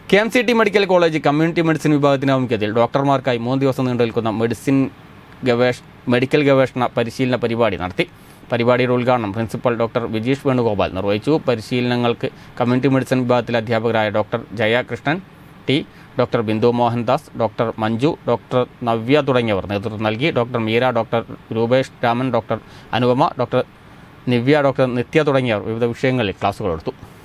KMCT medical college community medicine വിഭാഗത്തിന്റെ ആഭിമുഖ്യത്തിൽ ഡോക്ടർമാർക്കായി 3 ദിവസം നീണ്ടുനിൽക്കുന്ന മെഡിക്കൽ ഗവേഷണ പരിശീലന പരിപാടി നടത്തി. പരിപാടിയുടെ ഉദ്ഘാടനം പ്രിൻസിപ്പൽ ഡോക്ടർ വിജീഷ് വേണുഗോപാൽ നിർവഹിച്ചു. പരിശീലനങ്ങൾക്ക് കമ്മ്യൂണിറ്റി മെഡിസിൻ വിഭാഗത്തിലെ അധ്യാപകരായ doctor Jayakrishnan T, doctor Bindu Mohandas, doctor Manju, doctor Navya തുടങ്ങിയവർ നേതൃത്വം നൽകി. Doctor Meera, doctor Rupesh Raman, doctor Anupama, doctor Nivya, doctor Nithya തുടങ്ങിയവർ വിവിധ വിഷയങ്ങളിൽ ക്ലാസുകൾ എടുത്തു.